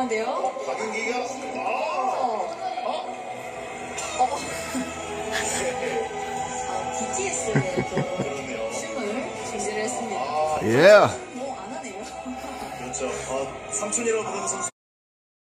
궁금한데요? 박윤기가 BTS의 춤을 준비를 했습니다. 예. 뭐 안 하네요. 그렇죠. 삼촌이라고 부르는 선수.